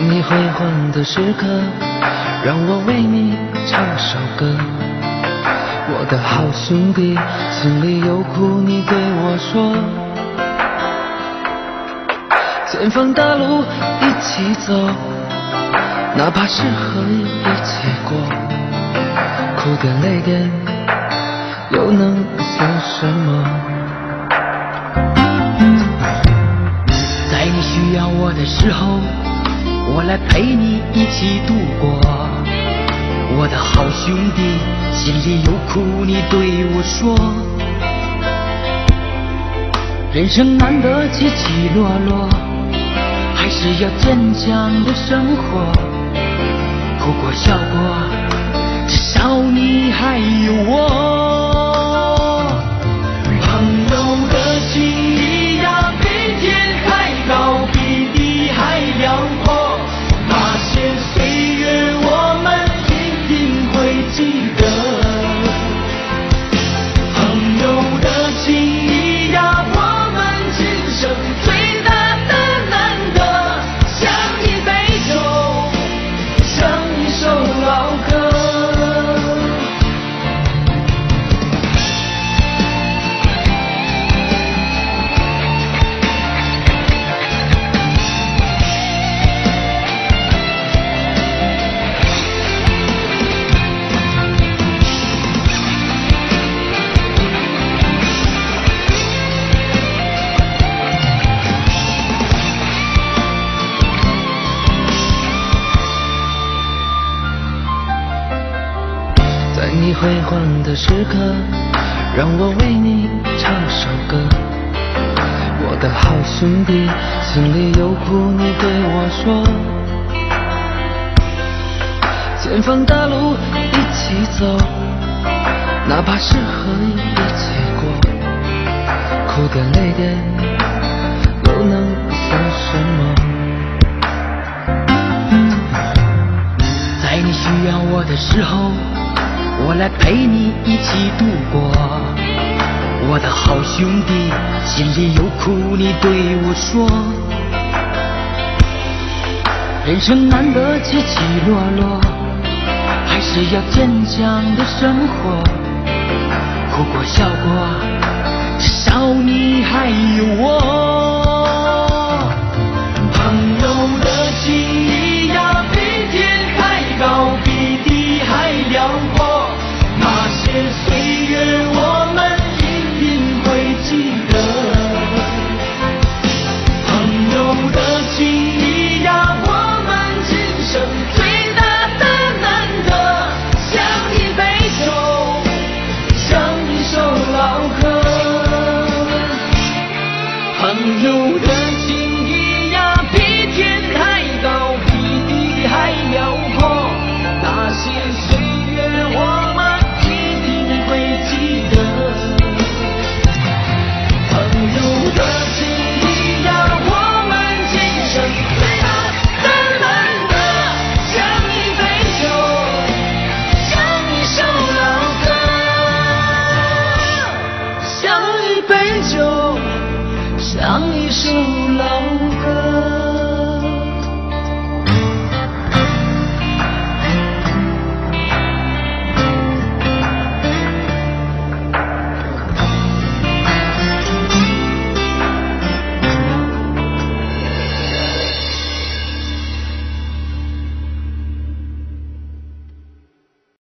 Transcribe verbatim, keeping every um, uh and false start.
你辉煌的时刻，让我为你唱首歌。我的好兄弟，心里有苦你对我说。前方大路一起走，哪怕是河一起过，哭点累点又能算什么？ 在你需要我的时候，我来陪你一起度过。我的好兄弟，心里有苦你对我说。人生难得起起落落，还是要坚强的生活。哭过笑过，至少你还有我。朋友的情谊呀，比天还高，比地还辽阔。那些岁月我们一定会记得。朋友的情谊呀，我们今生最大的难得，像一杯酒，像一首老歌。 在你辉煌的时刻，让我为你唱首歌。我的好兄弟，心里有苦你对我说。前方大路一起走，哪怕是河一起过，哭点累点又能算什么？ 在你需要我的时候，我来陪你一起度过。我的好兄弟，心里有苦你对我说。人生难得起起落落，还是要坚强的生活。哭过笑过，至少你还有我。